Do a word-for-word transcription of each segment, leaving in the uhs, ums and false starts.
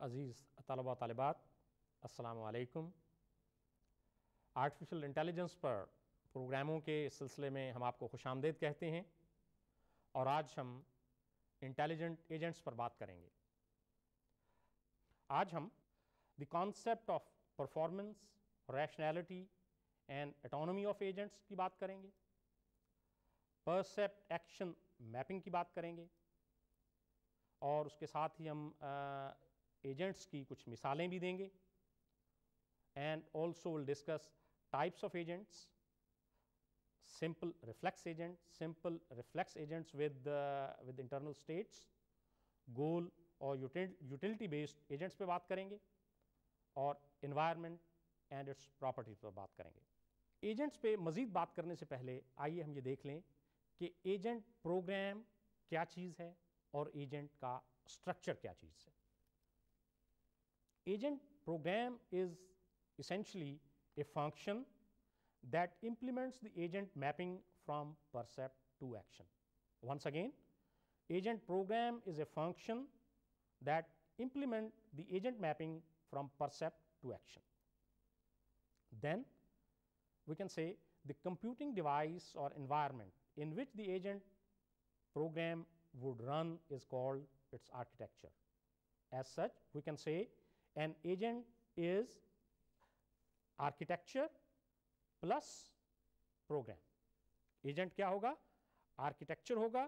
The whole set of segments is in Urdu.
عزیز طلبہ طالبات، السلام علیکم۔ آرٹیفیشل انٹیلیجنس پر پروگراموں کے اس سلسلے میں ہم آپ کو خوش آمدید کہتے ہیں، اور آج ہم انٹیلیجنٹ ایجنٹس پر بات کریں گے۔ آج ہم the concept of performance, rationality and autonomy of agents کی بات کریں گے، پرسیپٹ ایکشن میپنگ کی بات کریں گے، اور اس کے ساتھ ہی ہم ایجنٹس کی کچھ مثالیں بھی دیں گے، and also will discuss types of agents, simple reflex agent, simple reflex agents with with internal states, goal اور یوٹیلٹی بیسڈ ایجنٹس پہ بات کریں گے، اور انوائرمنٹ اینڈ اٹس پراپرٹیز پر بات کریں گے۔ ایجنٹس پہ مزید بات کرنے سے پہلے آئیے ہم یہ دیکھ لیں کہ ایجنٹ پروگرام کیا چیز ہے اور ایجنٹ کا اسٹرکچر کیا چیز ہے۔ Agent program is essentially a function that implements the agent mapping from percept to action. Once again, agent program is a function that implement the agent mapping from percept to action. Then we can say the computing device or environment in which the agent program would run is called its architecture. As such, we can say an agent is architecture plus program. Agent کیا ہوگا؟ آرکیٹیکچر ہوگا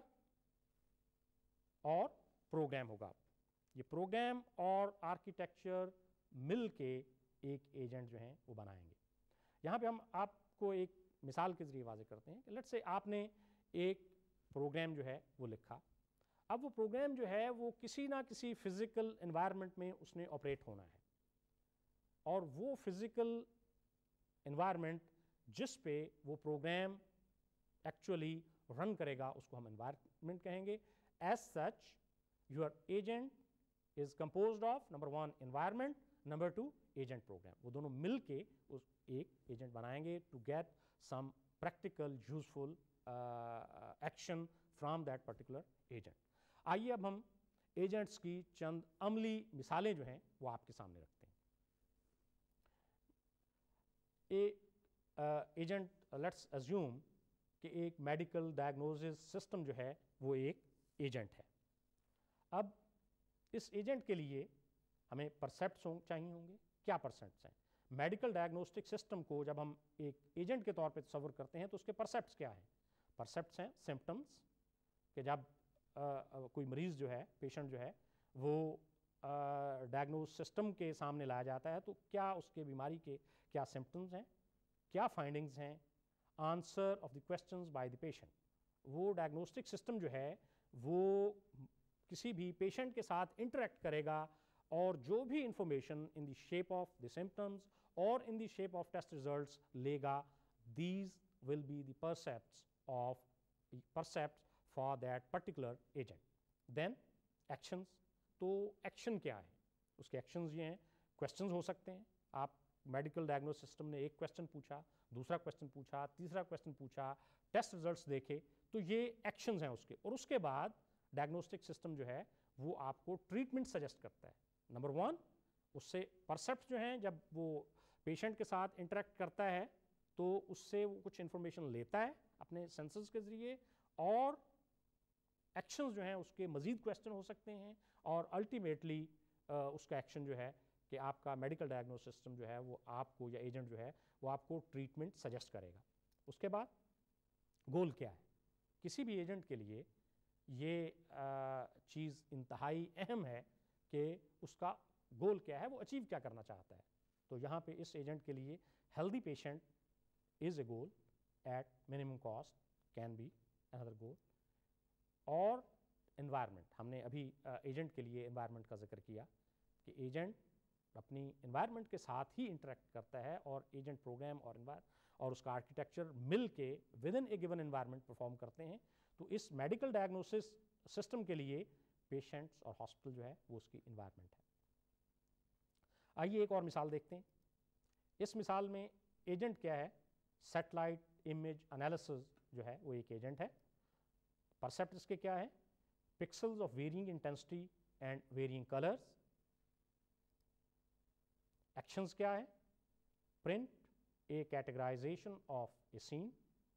اور پروگرام ہوگا۔ یہ پروگرام اور آرکیٹیکچر مل کے ایک ایجنٹ جو ہیں وہ بنائیں گے۔ یہاں پہ ہم آپ کو ایک مثال کے ذریعے واضح کرتے ہیں کہ لیٹس سے آپ نے ایک پروگرام جو ہے وہ لکھا۔ اب وہ پروگرام جو ہے وہ کسی نہ کسی فزیکل انوائرمنٹ میں اس نے آپریٹ ہونا ہے، اور وہ فزیکل انوائرمنٹ جس پہ وہ پروگرام ایکچولی رن کرے گا اس کو ہم انوائرمنٹ کہیں گے۔ As such your agent is composed of number one environment, number two agent program. وہ دونوں مل کے اس ایک ایجنٹ بنائیں گے to get some practical useful action from that particular agent. آئیے اب ہم ایجنٹس کی چند عملی مثالیں جو ہیں وہ آپ کے سامنے رکھتے ہیں۔ ایجنٹ لیٹس ایزیوم کہ ایک میڈیکل ڈائگنوسس سسٹم جو ہے وہ ایک ایجنٹ ہے۔ اب اس ایجنٹ کے لیے ہمیں پرسیپٹس چاہیے ہوں گے۔ کیا پرسیپٹس ہیں؟ میڈیکل ڈائگنوسٹک سسٹم کو جب ہم ایک ایجنٹ کے طور پہ تصور کرتے ہیں تو اس کے پرسیپٹس کیا ہیں؟ پرسیپٹس ہیں سمپٹمس، کہ جب کوئی مریض جو ہے، پیشنٹ جو ہے، وہ ڈائگنوز سسٹم کے سامنے لایا جاتا ہے تو کیا اس کے بیماری کے کیا سمپٹمز ہیں، کیا فائنڈنگز ہیں، answer of the questions by the patient. وہ ڈائگنوسٹک سسٹم جو ہے وہ کسی بھی پیشنٹ کے ساتھ انٹریکٹ کرے گا، اور جو بھی information in the shape of the symptoms اور in the shape of test results لے گا، these will be the percepts of percepts for that particular agent. Then actions. تو ایکشن کیا ہے؟ اس کے ایکشنز یہ ہیں، کویسچنز ہو سکتے ہیں۔ آپ میڈیکل ڈائگنوس سسٹم نے ایک کویسچن پوچھا، دوسرا کویسچن پوچھا، تیسرا کویسچن پوچھا، ٹیسٹ ریزلٹس دیکھے، تو یہ ایکشنز ہیں اس کے۔ اور اس کے بعد ڈائگنوسٹک سسٹم جو ہے وہ آپ کو ٹریٹمنٹ سجیسٹ کرتا ہے۔ نمبر ون، اس سے پرسیپٹس جو ہیں، جب وہ پیشنٹ کے ساتھ انٹریکٹ کرتا ہے تو اس سے وہ کچھ انفارمیشن لیتا ہے اپنے سینسز کے ذریعے، اور ایکشنز جو ہیں اس کے مزید کویسچن ہو سکتے ہیں، اور الٹیمیٹلی اس کا ایکشن جو ہے کہ آپ کا میڈیکل ڈائگنوس سسٹم جو ہے وہ آپ کو، یا ایجنٹ جو ہے وہ آپ کو ٹریٹمنٹ سجیسٹ کرے گا۔ اس کے بعد گول کیا ہے؟ کسی بھی ایجنٹ کے لیے یہ چیز انتہائی اہم ہے کہ اس کا گول کیا ہے، وہ اچیو کیا کرنا چاہتا ہے۔ تو یہاں پہ اس ایجنٹ کے لیے healthy patient is a goal at minimum cost, can be اندر گول۔ اور انوائرمنٹ، ہم نے ابھی ایجنٹ کے لیے انوائرمنٹ کا ذکر کیا کہ ایجنٹ اپنی انوائرمنٹ کے ساتھ ہی انٹریکٹ کرتا ہے، اور ایجنٹ پروگرام اور انوائر اور اس کا آرکیٹیکچر مل کے with in a given environment perform کرتے ہیں۔ تو اس میڈیکل ڈائگنوسس سسٹم کے لیے پیشنٹس اور ہاسپٹل جو ہے وہ اس کی انوائرمنٹ ہے۔ آئیے ایک اور مثال دیکھتے ہیں۔ اس مثال میں ایجنٹ کیا ہے؟ سیٹلائٹ امیج انالیسز جو ہے وہ ایک ایجنٹ ہے۔ پرسیپٹ اس کے کیا ہے؟ Pixels of varying intensity and varying colours. Actions کیا ہے؟ Print a categorisation of a scene.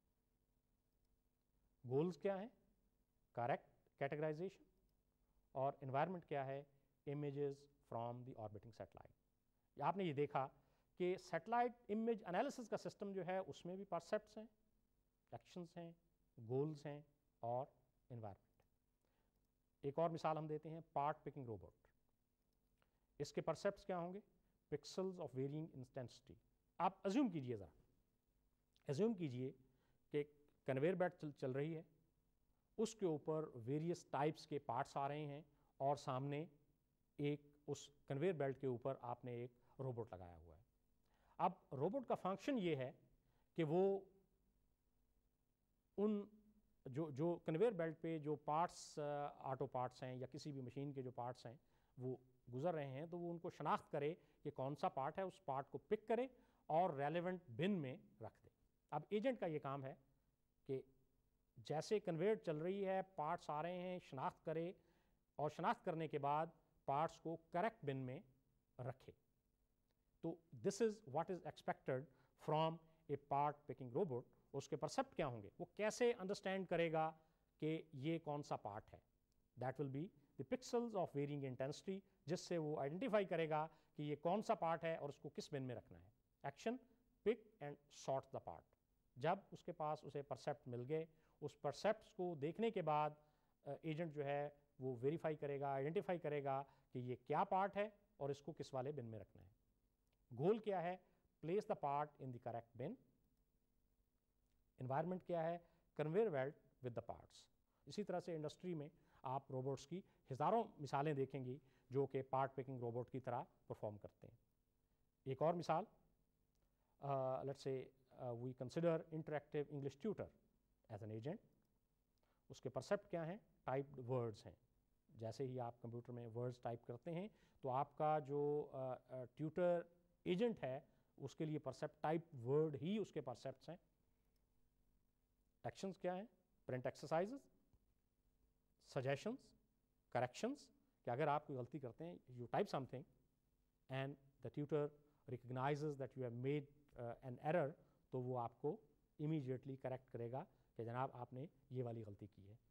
Goals کیا ہیں؟ Correct categorisation. اور انوائرمنٹ کیا ہے؟ Images from the orbiting satellite. آپ نے یہ دیکھا کہ سیٹلائٹ امیج انالیسس کا سسٹم جو ہے اس میں بھی پرسیپٹس ہیں، ایکشنز ہیں، گولز ہیں اور انوائرمنٹ. ایک اور مثال ہم دیتے ہیں، پارٹ پکنگ روبوٹ. اس کے پرسیپٹس کیا ہوں گے؟ Pixels of varying intensity. آپ ازیوم کیجئے، ذرا ازیوم کیجئے کہ کنویئر بیلٹ چل چل رہی ہے، اس کے اوپر ویریس ٹائپس کے پارٹس آ رہے ہیں اور سامنے ایک اس کنویئر بیلٹ کے اوپر آپ نے ایک روبوٹ لگایا ہوا ہے. اب روبوٹ کا فنکشن یہ ہے کہ وہ ان جو جو کنویئر بیلٹ پہ جو پارٹس آٹو پارٹس ہیں یا کسی بھی مشین کے جو پارٹس ہیں وہ گزر رہے ہیں، تو وہ ان کو شناخت کرے کہ کون سا پارٹ ہے، اس پارٹ کو پک کرے اور ریلیونٹ بن میں رکھ دے. اب ایجنٹ کا یہ کام ہے کہ جیسے کنویئر چل رہی ہے، پارٹس آ رہے ہیں، شناخت کرے اور شناخت کرنے کے بعد پارٹس کو کریکٹ بن میں رکھے. تو this is what is expected from a part picking robot. اس کے پرسیپٹ کیا ہوں گے؟ وہ کیسے انڈرسٹینڈ کرے گا کہ یہ کون سا پارٹ ہے؟ That will be the pixels of varying intensity, جس سے وہ آئیڈینٹیفائی کرے گا کہ یہ کون سا پارٹ ہے اور اس کو کس بن میں رکھنا ہے. Action pick and sort the part. جب اس کے پاس اسے پرسیپٹ مل گئے، اس پرسیپٹس کو دیکھنے کے بعد ایجنٹ جو ہے وہ ویریفائی کرے گا، آئیڈینٹیفائی کرے گا کہ یہ کیا پارٹ ہے اور اس کو کس والے بن میں رکھنا ہے. گول کیا ہے؟ Place the part in the correct bin. Environment کیا ہے؟ Conveyor belt with the parts. اسی طرح سے انڈسٹری میں آپ روبوٹس کی ہزاروں مثالیں دیکھیں گی جو کہ پارٹ پکنگ روبوٹ کی طرح پرفارم کرتے ہیں. ایک اور مثال، let's say we consider interactive English tutor as an agent. اس کے پرسیپٹ کیا ہیں؟ ٹائپڈ ورڈز ہیں. جیسے ہی آپ کمپیوٹر میں ورڈز ٹائپ کرتے ہیں تو آپ کا جو ٹیوٹر ایجنٹ ہے اس کے لیے پرسیپٹ ٹائپ ورڈ ہی اس کے پرسیپٹس ہیں. ایکشنز کیا ہیں؟ پرنٹ ایکسرسائزز، سجیشنز، کریکشنز، کہ اگر آپ کوئی غلطی کرتے ہیں، you type something and the tutor recognises that you have made an error, تو وہ آپ کو امیڈیٹلی کریکٹ کرے گا کہ جناب آپ نے یہ والی غلطی کی ہے.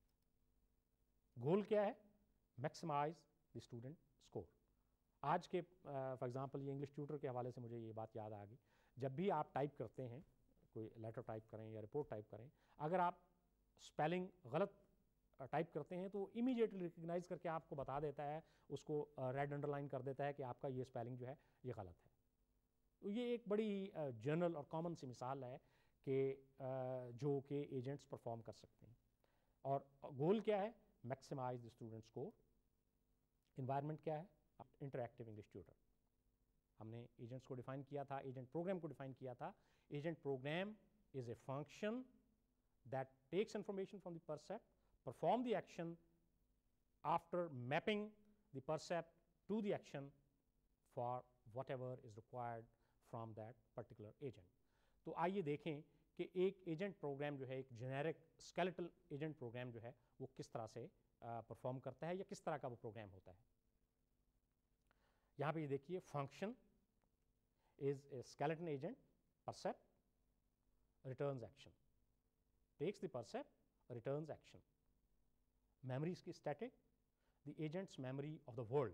گول کیا ہے؟ Maximise the student score. آج کے فار ایگزامپل یہ انگلش ٹیوٹر کے حوالے سے مجھے یہ بات یاد آ گئی، جب بھی آپ ٹائپ کرتے ہیں، کوئی لیٹر ٹائپ کریں یا رپورٹ ٹائپ کریں، اگر آپ اسپیلنگ غلط ٹائپ کرتے ہیں تو امیڈیٹلی ریکگنائز کر کے آپ کو بتا دیتا ہے، اس کو ریڈ انڈر لائن کر دیتا ہے کہ آپ کا یہ اسپیلنگ جو ہے یہ غلط ہے. تو یہ ایک بڑی جنرل اور کامن سی مثال ہے کہ جو کہ ایجنٹس پرفارم کر سکتے ہیں. اور گول کیا ہے؟ Maximise the student score. Environment کیا ہے؟ Interactive English tutor. ہم نے ایجنٹس کو ڈیفائن کیا تھا، ایجنٹ پروگرام کو ڈیفائن کیا تھا. Agent program is a function that takes information from the percept, perform the action after mapping the percept to the action for whatever is required from that particular agent. تو آئیے دیکھیں کہ ایک ایجنٹ پروگرام جو ہے، ایک جنیرک اسکیلیٹل ایجنٹ پروگرام جو ہے وہ کس طرح سے پرفارم کرتا ہے یا کس طرح کا وہ پروگرام ہوتا ہے. یہاں پہ یہ دیکھیے، function is a skeleton agent, percept returns action, takes the percept returns action. memory is static, the agent's memory of the world.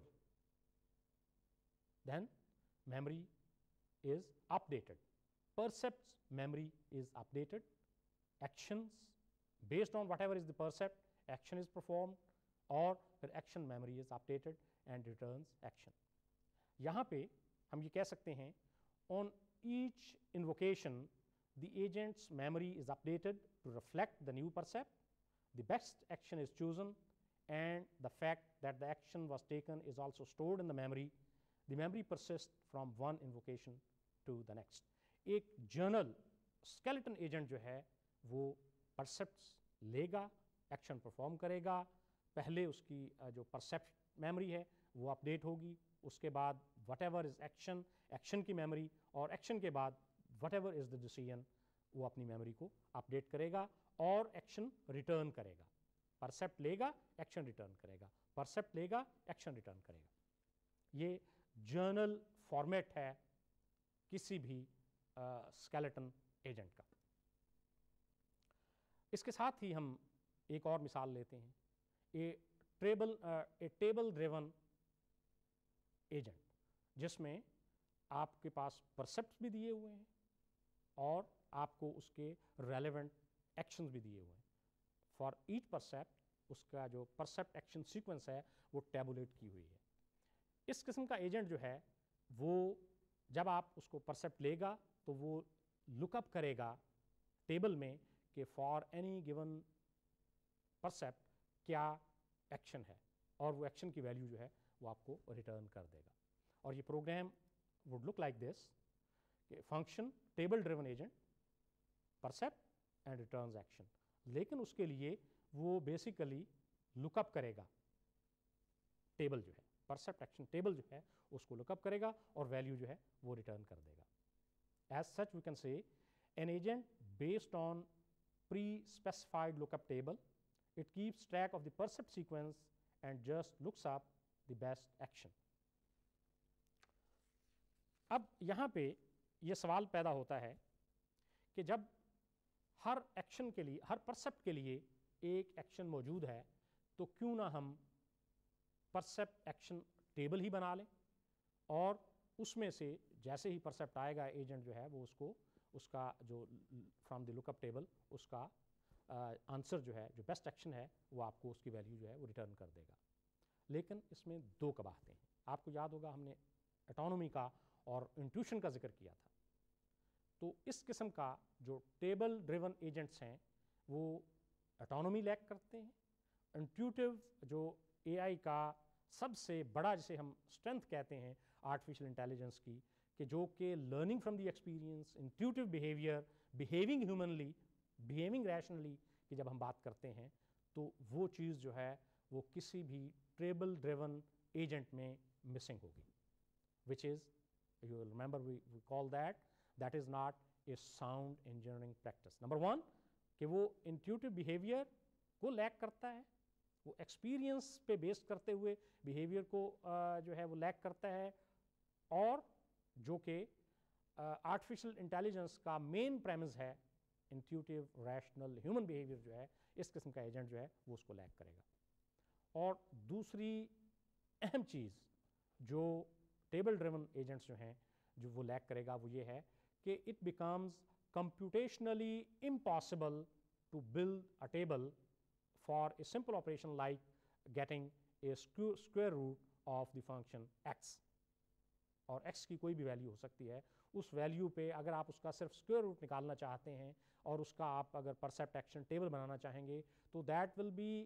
Then memory is updated, percept's memory is updated, actions based on whatever is the percept, action is performed, or the action memory is updated and returns action. یہاں پہ ہم یہ کہہ سکتے ہیں on each invocation the agent's memory is updated to reflect the new percept. The best action is chosen and the fact that the action was taken is also stored in the memory. The memory persists from one invocation to the next. ایک جرنل اسکیلیٹن ایجنٹ جو ہے وہ پرسیپٹس لے گا، ایکشن پرفارم کرے گا. پہلے اس کی جو پرسیپٹ میموری ہے وہ اپڈیٹ ہوگی، اس کے بعد whatever is action, action کی میموری، اور ایکشن کے بعد whatever is the decision وہ اپنی میموری کو اپڈیٹ کرے گا اور ایکشن ریٹرن کرے گا. پرسیپٹ لے گا، ایکشن ریٹرن کرے گا، پرسیپٹ لے گا، ایکشن ریٹرن کرے گا. یہ جرنل فارمیٹ ہے کسی بھی اسکیلیٹن ایجنٹ کا. اس کے ساتھ ہی ہم ایک اور مثال لیتے ہیں, a table a table driven agent, جس میں آپ کے پاس پرسیپٹس بھی دیے ہوئے ہیں اور آپ کو اس کے ریلیونٹ ایکشنز بھی دیے ہوئے ہیں. فار ایچ پرسیپٹ اس کا جو پرسیپٹ ایکشن سیکوینس ہے وہ ٹیبولیٹ کی ہوئی ہے. اس قسم کا ایجنٹ جو ہے وہ جب آپ اس کو پرسیپٹ لے گا تو وہ لک اپ کرے گا ٹیبل میں کہ فار اینی گیون پرسیپٹ کیا ایکشن ہے, اور وہ ایکشن کی ویلیو جو ہے وہ آپ کو ریٹرن کر دے گا. اور یہ program would look like this کہ function table driven agent percept and returns action, لیکن اس کے لیے وہ بیسیکلی لک اپ کرے گا ٹیبل جو ہے پرسیپٹ ایکشن ٹیبل جو ہے اس کو لک اپ کرے گا اور ویلیو جو ہے وہ ریٹرن کر دے گا. As such we can say an agent based on prespecified look up table, it keeps track of the percept sequence and just looks up the best action. اب یہاں پہ یہ سوال پیدا ہوتا ہے کہ جب ہر ایکشن کے لیے ہر پرسیپٹ کے لیے ایک ایکشن موجود ہے تو کیوں نہ ہم پرسیپٹ ایکشن ٹیبل ہی بنا لیں, اور اس میں سے جیسے ہی پرسیپٹ آئے گا ایجنٹ جو ہے وہ اس کو اس کا جو from the look up table اس کا آنسر جو ہے جو بیسٹ ایکشن ہے وہ آپ کو اس کی ویلیو جو ہے وہ ریٹرن کر دے گا. لیکن اس میں دو قباحتیں ہیں. آپ کو یاد ہوگا ہم نے اٹانومی کا اور انٹیوشن کا ذکر کیا تھا. تو اس قسم کا جو ٹیبل ڈریون ایجنٹس ہیں وہ اٹانومی لیک کرتے ہیں. انٹیوٹیو جو اے آئی کا سب سے بڑا جسے ہم اسٹرینتھ کہتے ہیں آرٹیفیشیل انٹیلیجنس کی, کہ جو کہ learning from the experience, intuitive behaviour, behaving humanly, behaving rationally کی جب ہم بات کرتے ہیں تو وہ چیز جو ہے وہ کسی بھی ٹیبل ڈریون ایجنٹ میں مسنگ ہوگی, which is you will remember we, we call that that is not a sound engineering practice. Number one کہ وہ intuitive behavior کو لیک کرتا ہے, وہ ایکسپیرئنس پہ بیس کرتے ہوئے بیہیویئر کو جو ہے وہ لیک کرتا ہے, اور جو کہ آرٹیفیشیل انٹیلیجنس کا مین پریمز ہے انٹیوٹیو ریشنل ہیومن بیہیویئر جو ہے اس قسم کا ایجنٹ جو ہے وہ اس کو لیک کرے گا. اور دوسری اہم چیز جو ٹیبل ڈریون ایجنٹس جو ہیں جو وہ لیک کرے گا وہ یہ ہے کہ it becomes computationally impossible to build a table for a simple operation like getting a square root of the function X. اور ایکس کی کوئی بھی ویلیو ہو سکتی ہے, اس ویلیو پہ اگر آپ اس کا صرف اسکوائر روٹ نکالنا چاہتے ہیں اور اس کا آپ اگر پرسیپٹ ایکشن ٹیبل بنانا چاہیں گے تو that will be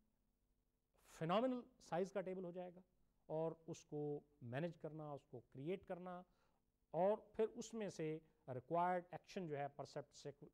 phenomenal size کا ٹیبل ہو جائے گا, اور اس کو مینیج کرنا, اس کو کریٹ کرنا, اور پھر اس میں سے ریکوائرڈ ایکشن جو ہے پرسیپٹ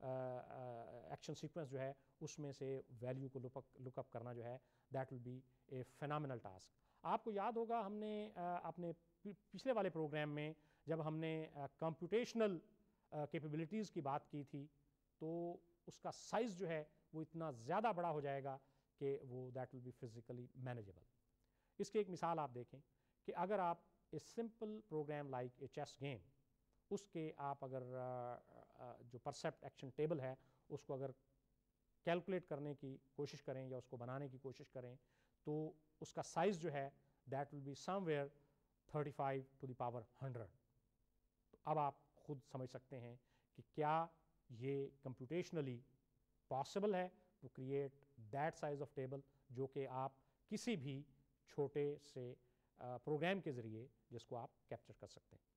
ایکشن سیکوینس جو ہے اس میں سے ویلیو کو لک اپ کرنا جو ہے that will be a phenomenal task. آپ کو یاد ہوگا ہم نے اپنے پچھلے والے پروگرام میں جب ہم نے کمپیوٹیشنل کیپیبلٹیز کی بات کی تھی تو اس کا سائز جو ہے وہ اتنا زیادہ بڑا ہو جائے گا کہ وہ that will be physically manageable. اس کی ایک مثال آپ دیکھیں کہ اگر آپ a simple program like a chess game, اس کے آپ اگر جو پرسیپٹ ایکشن ٹیبل ہے اس کو اگر کیلکولیٹ کرنے کی کوشش کریں یا اس کو بنانے کی کوشش کریں تو اس کا سائز جو ہے that will be somewhere thirty five to the power hundred. تو اب آپ خود سمجھ سکتے ہیں کہ کیا یہ کمپیوٹیشنلی پاسبل ہے to create that size of table جو کہ آپ کسی بھی چھوٹے سے پروگرام کے ذریعے جس کو آپ کیپچر کر سکتے ہیں.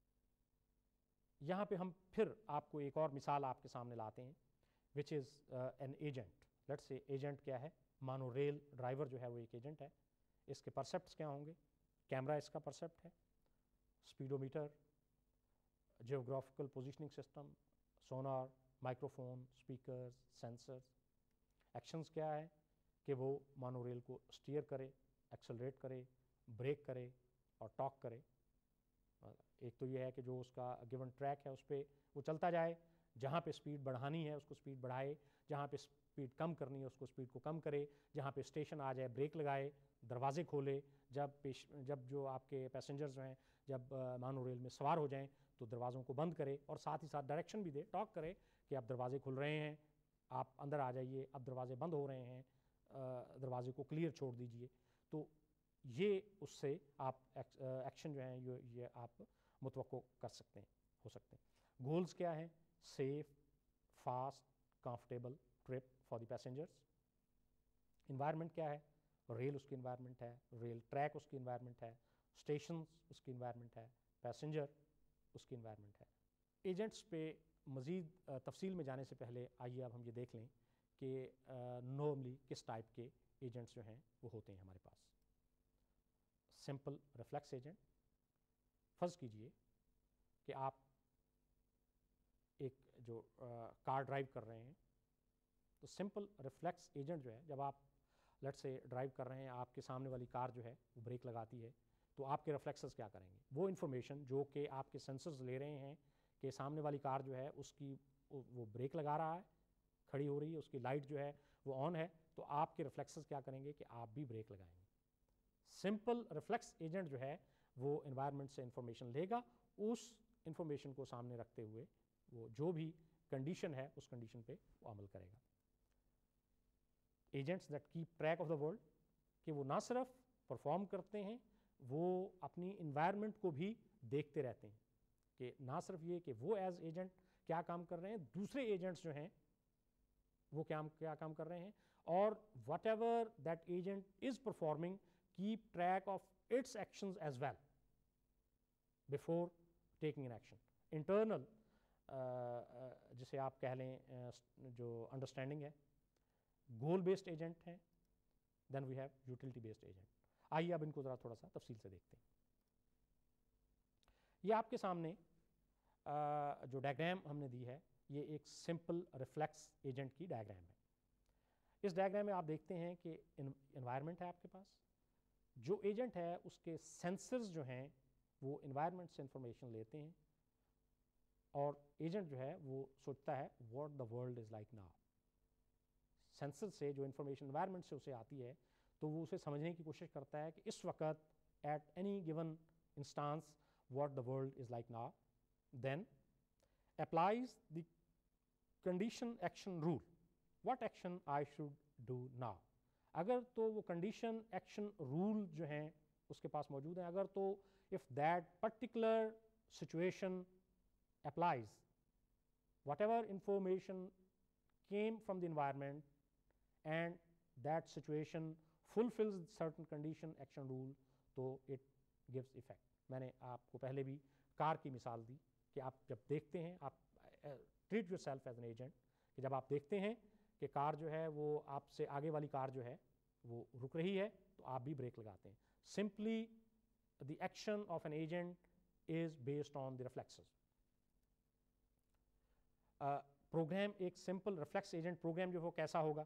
یہاں پہ ہم پھر آپ کو ایک اور مثال آپ کے سامنے لاتے ہیں which is an agent. Let's say agent کیا ہے, مانو ریل ڈرائیور جو ہے وہ ایک ایجنٹ ہے. اس کے پرسیپٹس کیا ہوں گے, کیمرہ اس کا پرسیپٹ ہے, speedometer, geographical positioning system, sonar, microphone, speakers, sensors. Actions کیا ہے کہ وہ مانو ریل کو اسٹیئر کرے, ایکسلریٹ کرے, بریک کرے اور ٹاک کرے. ایک تو یہ ہے کہ جو اس کا گیون ٹریک ہے اس پہ وہ چلتا جائے, جہاں پہ اسپیڈ بڑھانی ہے اس کو اسپیڈ بڑھائے, جہاں پہ اسپیڈ کم کرنی ہے اس کو اسپیڈ کو کم کرے, جہاں پہ اسٹیشن آ جائے بریک لگائے, دروازے کھولے, جب پیش جب جو آپ کے پیسنجرز ہیں جب مانو ریل میں سوار ہو جائیں تو دروازوں کو بند کرے اور ساتھ ہی ساتھ ڈائریکشن بھی دے، ٹاک کرے کہ اب دروازے کھل رہے ہیں، آپ اندر آ جائیے، اب دروازے بند ہو رہے ہیں، دروازے کو کلیئر چھوڑ دیجئے. تو یہ اس سے آپ ایکشن جو ہیں یہ آپ متوقع کر سکتے ہیں، ہو سکتے ہیں. گولز کیا ہیں؟ Safe, fast, comfortable trip for the passengers. Environment کیا ہے؟ ریل اس کی انوائرمنٹ ہے، ریل ٹریک اس کی انوائرمنٹ ہے، اسٹیشنز اس کی انوائرمنٹ ہے، پیسنجر اس کی انوائرمنٹ ہے. ایجنٹس پہ مزید تفصیل میں جانے سے پہلے آئیے اب ہم یہ دیکھ لیں کہ نارملی کس ٹائپ کے ایجنٹس جو ہیں وہ ہوتے ہیں ہمارے پاس. Simple reflex agent. فرض کیجئے کہ آپ ایک جو کار ڈرائیو کر رہے ہیں تو سمپل ریفلیکس ایجنٹ جو ہے، جب آپ لیٹ سے ڈرائیو کر رہے ہیں، آپ کے سامنے والی کار جو ہے وہ بریک لگاتی ہے تو آپ کے ریفلیکسز کیا کریں گے؟ وہ انفارمیشن جو کہ آپ کے سینسرز لے رہے ہیں کہ سامنے والی کار جو ہے اس کی وہ بریک لگا رہا ہے، کھڑی ہو رہی ہے، اس کی لائٹ جو ہے وہ آن ہے، تو آپ کے ریفلیکسز کیا کریں گے کہ آپ بھی بریک لگائیں گے. سمپل ریفلیکس ایجنٹ جو ہے وہ انوائرمنٹ سے انفارمیشن لے گا، اس انفارمیشن کو سامنے رکھتے ہوئے وہ جو بھی کنڈیشن ہے اس کنڈیشن پہ وہ عمل کرے گا. Agents that keep track of the world, کہ وہ نہ صرف پرفارم کرتے ہیں، وہ اپنی انوائرمنٹ کو بھی دیکھتے رہتے ہیں، کہ نہ صرف یہ کہ وہ ایز ایجنٹ کیا کام کر رہے ہیں، دوسرے ایجنٹس جو ہیں وہ کیا کیا کام کر رہے ہیں، اور whatever that agent is performing keep track of its actions as well before taking an action. Internal جسے آپ کہہ لیں جو انڈرسٹینڈنگ ہے، گول بیسڈ ایجنٹ ہیں، then we have utility based agent. آئیے اب ان کو ذرا تھوڑا سا تفصیل سے دیکھتے ہیں. یہ آپ کے سامنے جو ڈائیگرام ہم نے دی ہے یہ ایک سمپل ریفلیکس ایجنٹ کی ڈائیگرام ہے. اس ڈائیگرام میں آپ دیکھتے ہیں کہ انوائرمنٹ ہے آپ کے پاس، جو ایجنٹ ہے اس کے سینسرز جو ہیں وہ انوائرمنٹ سے انفارمیشن لیتے ہیں، اور ایجنٹ جو ہے وہ سوچتا ہے what the world is like now. Sensor سے جو انفارمیشن انوائرمنٹ سے اسے آتی ہے تو وہ اسے سمجھنے کی کوشش کرتا ہے کہ اس وقت at any given instance what the world is like now. Then applies the condition action rule, what action I should do now. اگر تو وہ کنڈیشن ایکشن رول جو ہیں اس کے پاس موجود ہیں، اگر تو if that particular situation applies, whatever information came from the environment and that situation fulfills certain condition action rule, تو it gives effect. میں نے آپ کو پہلے بھی کار کی مثال دی کہ آپ جب دیکھتے ہیں، آپ treat yourself as an agent، کہ جب آپ دیکھتے ہیں کہ کار جو ہے وہ آپ سے آگے والی کار جو ہے وہ رک رہی ہے تو آپ بھی بریک لگاتے ہیں. simply the action of an agent is based on the reflexes. Program uh, ایک سمپل ریفلیکس ایجنٹ پروگرام جو ہو کیسا ہوگا؟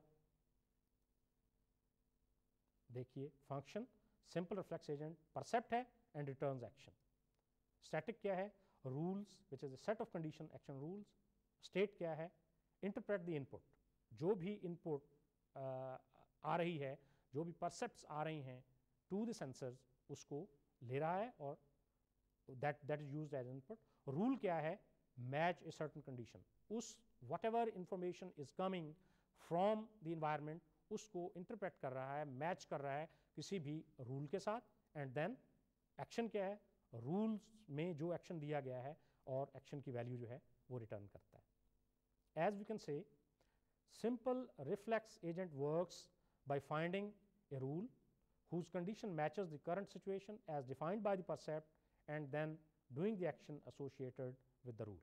دیکھیے function simple reflex agent percept ہے اینڈ ریٹرنز ایکشن. اسٹیٹک کیا ہے؟ Rules which is a set of condition action rules. State کیا ہے؟ انٹرپریٹ دی انپٹ، جو بھی انپٹ آ رہی ہے، جو بھی پرسیپٹس آ رہی ہیں ٹو دی سینسرز اس کو لے رہا ہے اور that that is used as input. Rule کیا ہے؟ Match a certain condition. اس whatever information is coming from the environment اس کو انٹرپریٹ کر رہا ہے، میچ کر رہا ہے کسی بھی رول کے ساتھ. اینڈ دین ایکشن کیا ہے؟ رولز میں جو ایکشن دیا گیا ہے اور ایکشن کی ویلیو جو ہے وہ ریٹرن کرتا ہے. As we can say simple reflex agent works by finding a rule whose condition matches the current situation as defined by the percept and then doing the action associated with the rule.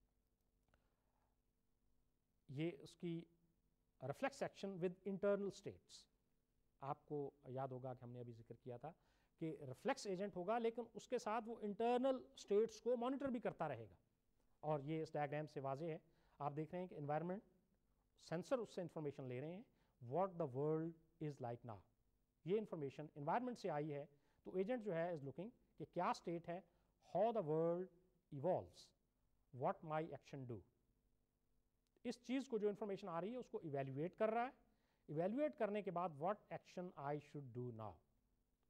یہ اس کی reflex action with internal states. آپ کو یاد ہوگا کہ ہم نے ابھی ذکر کیا تھا کہ ریفلیکس ایجنٹ ہوگا لیکن اس کے ساتھ وہ انٹرنل اسٹیٹس کو مانیٹر بھی کرتا رہے گا، اور یہ اس ڈائیگرام سے واضح ہے. آپ دیکھ رہے ہیں کہ انوائرمنٹ سینسر اس سے انفارمیشن لے رہے ہیں what the world is like now. یہ انفارمیشن انوائرمنٹ سے آئی ہے تو ایجنٹ جو ہے از لوکنگ کہ کیا اسٹیٹ ہے، how the world evolves, what my action do. اس چیز کو جو انفارمیشن آ رہی ہے اس کو ایویلویٹ کر رہا ہے. ایویلویٹ کرنے کے بعد what action I should do now.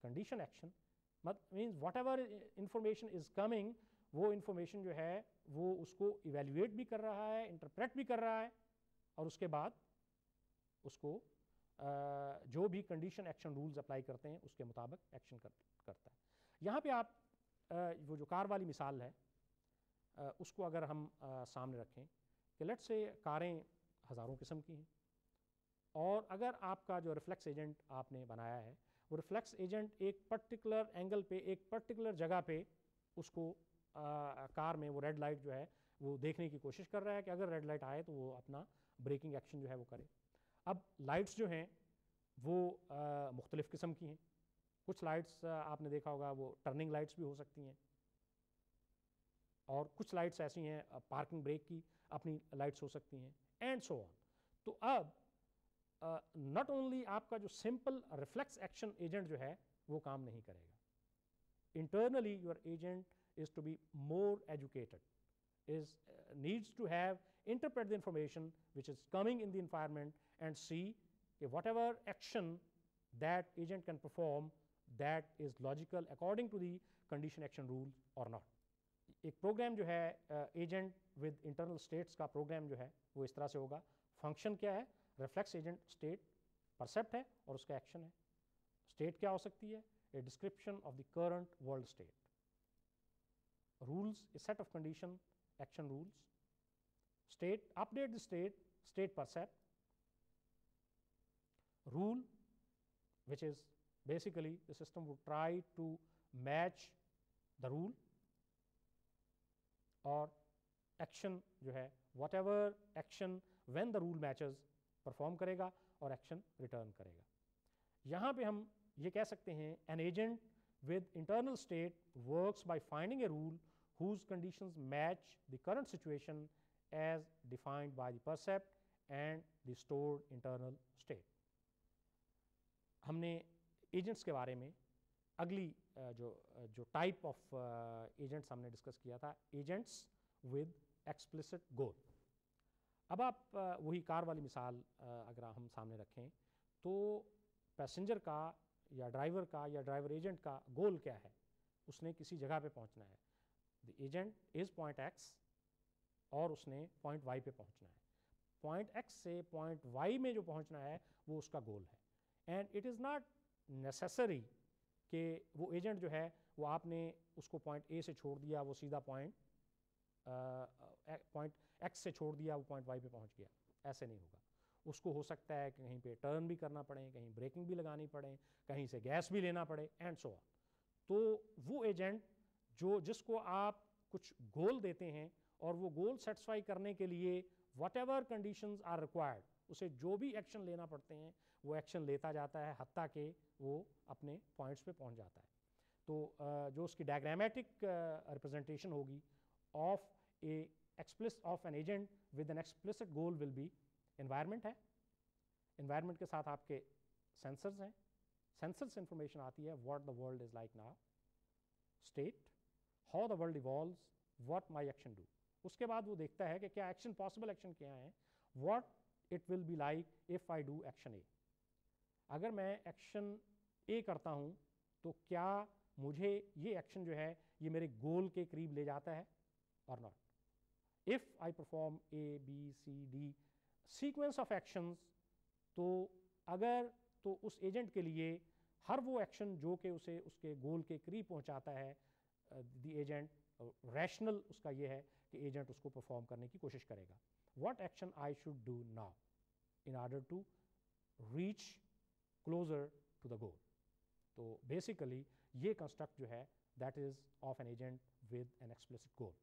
condition action means whatever information is coming, وہ انفارمیشن جو ہے وہ اس کو ایویلویٹ بھی کر رہا ہے, انٹرپریٹ بھی کر رہا ہے, اور اس کے بعد اس کو جو بھی کنڈیشن ایکشن رولز اپلائی کرتے ہیں اس کے مطابق ایکشن کرتا ہے. یہاں پہ آپ وہ جو کار والی مثال ہے اس کو اگر ہم سامنے رکھیں کہ لیٹ سے کاریں ہزاروں قسم کی ہیں, اور اگر آپ کا جو ریفلیکس ایجنٹ آپ نے بنایا ہے وہ ریفلیکس ایجنٹ ایک پرٹیکولر اینگل پہ ایک پرٹیکولر جگہ پہ اس کو کار میں وہ ریڈ لائٹ جو ہے وہ دیکھنے کی کوشش کر رہا ہے کہ اگر ریڈ لائٹ آئے تو وہ اپنا بریکنگ ایکشن جو ہے وہ کرے. اب لائٹس جو ہیں وہ مختلف قسم کی ہیں. کچھ لائٹس آپ نے دیکھا ہوگا وہ ٹرننگ لائٹس بھی ہو سکتی ہیں, اور کچھ لائٹس ایسی ہیں پارکنگ بریک کی اپنی لائٹس ہو سکتی ہیں, اینڈ سو آن. تو اب ناٹ اونلی آپ کا جو سمپل ریفلیکس ایکشن ایجنٹ جو ہے وہ کام نہیں کرے گا. Internally your agent is to be more educated, is uh, needs to have interpret the information which is coming in the environment and see that whatever action that agent can perform that is logical according to the condition action rule or not. ایک پروگرام جو ہے ایجنٹ ود انٹرنل اسٹیٹس کا پروگرام جو ہے وہ اس طرح سے ہوگا. فنکشن کیا ہے؟ ریفلیکس ایجنٹ اسٹیٹ پرسیپٹ ہے اور اس کا ایکشن ہے. اسٹیٹ کیا ہو سکتی ہے؟ A description of the current world state. Rules, a set of condition action rules. State, update the state, state percept. Rule, which is basically the system would try to match the rule, or action جو ہے whatever action when the rule matches perform کرے گا اور action return کرے گا. یہاں پہ ہم یہ کہہ سکتے ہیں an agent with internal state works by finding a rule whose conditions match the current situation as defined by the percept and the stored internal state. ہم نے ایجنٹس کے بارے میں اگلی جو جو ٹائپ آف ایجنٹس ہم نے ڈسکس کیا تھا, ایجنٹس ود ایکسپلسٹ گول. اب آپ وہی کار والی مثال اگر ہم سامنے رکھیں تو پیسنجر کا یا ڈرائیور کا یا ڈرائیور ایجنٹ کا گول کیا ہے؟ اس نے کسی جگہ پہ پہنچنا ہے. The agent is point X اور اس نے پوائنٹ وائی پہ پہنچنا ہے. پوائنٹ ایکس سے پوائنٹ وائی میں جو پہنچنا ہے وہ اس کا گول ہے. And it is not necessary کہ وہ ایجنٹ جو ہے وہ آپ نے اس کو پوائنٹ اے سے چھوڑ دیا وہ سیدھا پوائنٹ پوائنٹ ایکس سے چھوڑ دیا وہ پوائنٹ وائی پہ پہنچ گیا. ایسے نہیں ہوگا. اس کو ہو سکتا ہے کہ کہیں پہ ٹرن بھی کرنا پڑے, کہیں بریکنگ بھی لگانی پڑے, کہیں سے گیس بھی لینا پڑے, اینڈ سو آن. تو وہ ایجنٹ جو جس کو آپ کچھ گول دیتے ہیں اور وہ گول سیٹسفائی کرنے کے لیے whatever conditions are required, اسے جو بھی ایکشن لینا پڑتے ہیں وہ ایکشن لیتا جاتا ہے حتیٰ کہ وہ اپنے پوائنٹس پہ پہنچ جاتا ہے. تو جو اس کی ڈائگرامیٹک ریپرزنٹیشن ہوگی of a explicit of an agent with an explicit goal will be environment ہے. انوائرمنٹ کے ساتھ آپ کے سینسرز ہیں. سینسر سے انفارمیشن آتی ہے what the world is like now. State, how the world evolves, what my action do. اس کے بعد وہ دیکھتا ہے کہ کیا ایکشن پاسبل ایکشن کیا ہیں, what it will be like if I do action A. اگر میں ایکشن اے کرتا ہوں تو کیا مجھے یہ ایکشن جو ہے یہ میرے گول کے قریب لے جاتا ہے اور not. If I perform A B C D sequence of actions, تو اگر تو اس ایجنٹ کے لیے ہر وہ ایکشن جو کہ اسے اس کے گول کے قریب پہنچاتا ہے, دی ایجنٹ ریشنل اس کا یہ ہے کہ ایجنٹ اس کو پرفارم کرنے کی کوشش کرے گا. What action I should do now in order to reach closer to the goal. تو بیسیکلی یہ کنسٹرکٹ جو ہے that is of an agent with an explicit goal.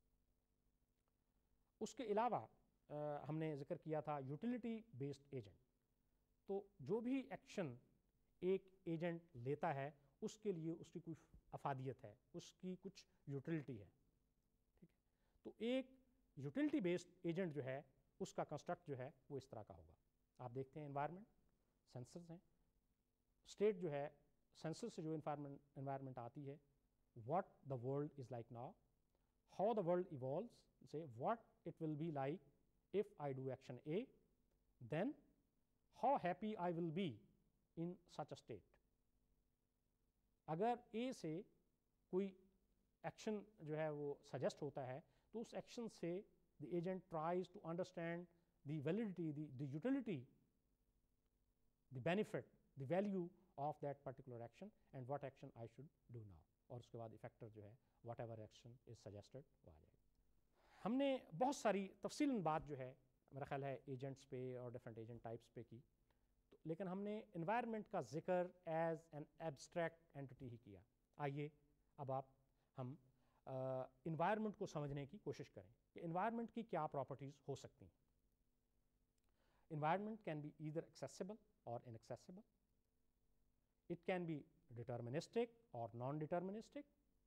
اس کے علاوہ ہم نے ذکر کیا تھا یوٹیلیٹی بیسڈ ایجنٹ. تو جو بھی ایکشن ایک ایجنٹ لیتا ہے اس کے لیے اس کی کوئی افادیت ہے, اس کی کچھ یوٹیلیٹی ہے. ٹھیک ہے. تو ایک یوٹیلیٹی بیسڈ ایجنٹ جو ہے اس کا کنسٹرکٹ جو ہے وہ اس طرح کا ہوگا. آپ دیکھتے ہیں انوائرمنٹ, سینسرز ہیں. اسٹیٹ جو ہے سینسر سے جو انوائرمنٹ انوائرمنٹ آتی ہے, what the world is like now, how the world evolves, say what it will be like if I do action A, then how happy I will be in such a state. اگر اے سے کوئی ایکشن جو ہے وہ سجیسٹ ہوتا ہے تو اس ایکشن سے the agent tries to understand the validity, the the utility, the benefit, the value of that particular action and what action I should do now. اور اس کے بعد افیکٹر جو ہے whatever action is suggested وہ آ جائے گا. ہم نے بہت ساری تفصیلاً بات جو ہے میرا خیال ہے ایجنٹس پہ اور ڈفرینٹ ایجنٹ ٹائپس پہ کی, تو لیکن ہم نے انوائرمنٹ کا ذکر ایز این ایبسٹریکٹ اینٹی ہی کیا. آئیے اب آپ ہم انوائرمنٹ کو سمجھنے کی کوشش کریں کہ انوائرمنٹ کی کیا پراپرٹیز ہو سکتی ہیں. Environment can be either accessible اور inaccessible. It can be deterministic اور نان ڈٹرمنسٹک,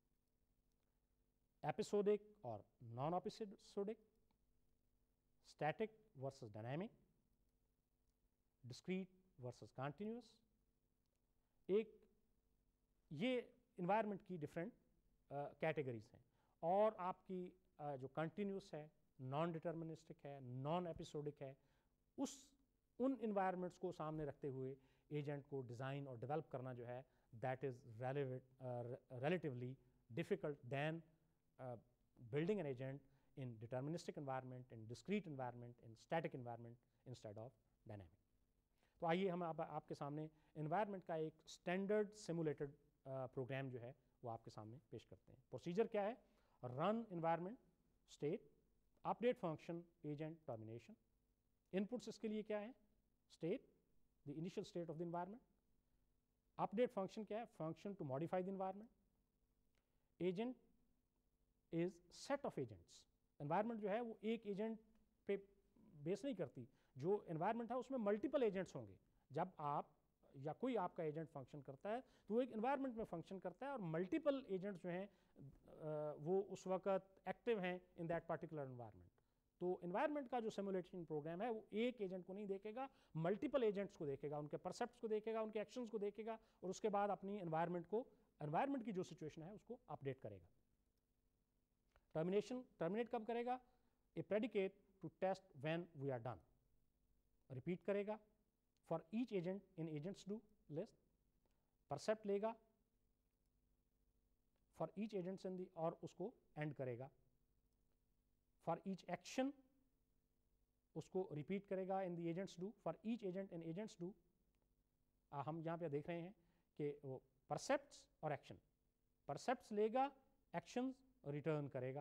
ایپیسوڈک اور non episodic, static versus dynamic, discrete versus continuous. ایک یہ انوائرمنٹ کی ڈفرینٹ کیٹیگریز ہیں. اور آپ کی uh, جو کنٹینیوس ہے, نان ڈٹرمنسٹک ہے, نان ایپیسوڈک ہے, اس ان انوائرمنٹس کو سامنے رکھتے ہوئے ایجنٹ کو ڈیزائن اور ڈیولپ کرنا جو ہے that is relatively difficult then building an agent in deterministic environment, in discrete environment, in static environment instead of dynamic. تو آئیے ہم اب آپ کے سامنے انوائرمنٹ کا ایک اسٹینڈرڈ سیمولیٹڈ پروگرام جو ہے وہ آپ کے سامنے پیش کرتے ہیں. پروسیجر کیا ہے؟ Run environment state, update function, agent, termination. Inputs اس کے لیے کیا ہے؟ State, the initial state of the environment. Update function کیا ہے؟ Function to modify the environment. Agent is set of agents. Environment جو ہے وہ ایک ایجنٹ پہ بیس نہیں کرتی. جو انوائرمنٹ ہے اس میں ملٹیپل ایجنٹس ہوں گے. جب آپ یا کوئی آپ کا ایجنٹ فنکشن کرتا ہے تو وہ ایک انوائرمنٹ میں فنکشن کرتا ہے اور ملٹیپل ایجنٹس جو ہیں وہ اس وقت ایکٹیو ہیں ان دیٹ پرٹیکولر انوائرمنٹ. تو انوائرمنٹ کا جو سیمولیشن پروگرام ہے وہ ایک ایجنٹ کو نہیں دیکھے گا, ملٹیپل ایجنٹس کو دیکھے گا, ان کے پرسیپٹس کو دیکھے گا, ان کے ایکشنز کو دیکھے گا, اور اس کے بعد اپنی انوائرمنٹ کو انوائرمنٹ کی جو سچویشن ہے اس کو اپڈیٹ کرے گا. ٹرمینیشن ٹرمینیٹ کب کرے گا؟ A predicate to test when we are done. Repeat کرے گا for each agent in agents do list. Percept لے گا for each agents in the, اور اس کو اینڈ کرے گا. فار ایچ ایکشن اس کو ریپیٹ کرے گا in the agents do, for each agent in agents do. ہم یہاں پہ دیکھ رہے ہیں کہ وہ پرسیپٹس اور ایکشن. پرسیپٹس لے گا, ایکشنز ریٹرن کرے گا.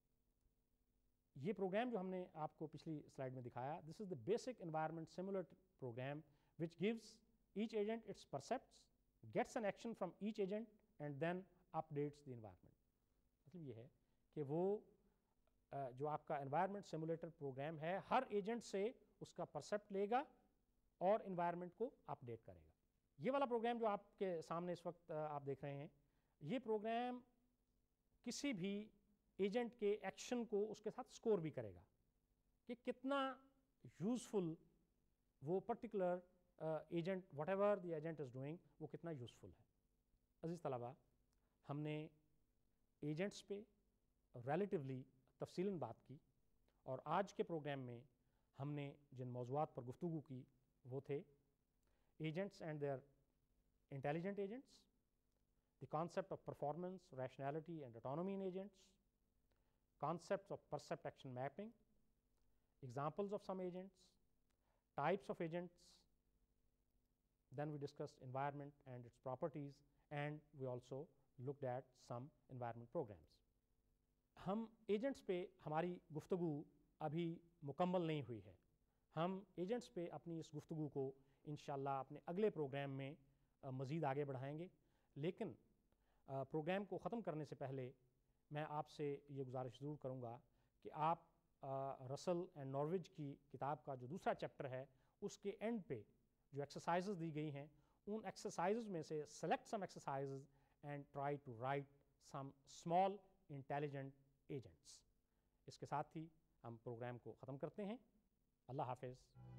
یہ پروگرام جو ہم نے آپ کو پچھلی سلائڈ میں دکھایا, this is the basic environment simulate program which gives each agent its percepts, gets an action from each agent and then updates the environment. مطلب یہ ہے کہ وہ جو آپ کا انوائرمنٹ سیمولیٹر پروگرام ہے ہر ایجنٹ سے اس کا پرسیپٹ لے گا اور انوائرمنٹ کو اپڈیٹ کرے گا. یہ والا پروگرام جو آپ کے سامنے اس وقت آپ دیکھ رہے ہیں, یہ پروگرام کسی بھی ایجنٹ کے ایکشن کو اس کے ساتھ سکور بھی کرے گا کہ کتنا یوزفل وہ particular agent, whatever the agent is doing, وہ کتنا یوزفل ہے. عزیز طلباء, ہم نے ایجنٹس پہ ریلیٹیولی تفصیلاً بات کی, اور آج کے پروگرام میں ہم نے جن موضوعات پر گفتگو کی وہ تھے agents and their intelligent agents, the concept of performance, rationality and autonomy in agents, concepts of percept action mapping, examples of some agents, types of agents. Then we discussed environment and its properties, and we also looked at some environment programs. ہم ایجنٹس پہ ہماری گفتگو ابھی مکمل نہیں ہوئی ہے. ہم ایجنٹس پہ اپنی اس گفتگو کو انشاءاللہ اپنے اگلے پروگرام میں مزید آگے بڑھائیں گے. لیکن پروگرام کو ختم کرنے سے پہلے میں آپ سے یہ گزارش ضرور کروں گا کہ آپ رسل اینڈ نارویج کی کتاب کا جو دوسرا چیپٹر ہے اس کے اینڈ پہ جو ایکسرسائزز دی گئی ہیں, ان ایکسرسائزز میں سے select some exercises and try to write some small intelligent agents. اس کے ساتھ ہی ہم پروگرام کو ختم کرتے ہیں. اللہ حافظ.